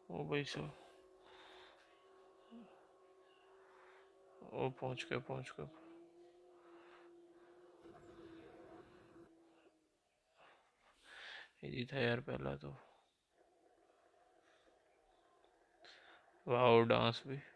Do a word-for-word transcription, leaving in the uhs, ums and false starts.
ओ भाई सो ओ पहुंच गए पहुंच गए। इजी था यार पहला तो। वाओ डांस भी।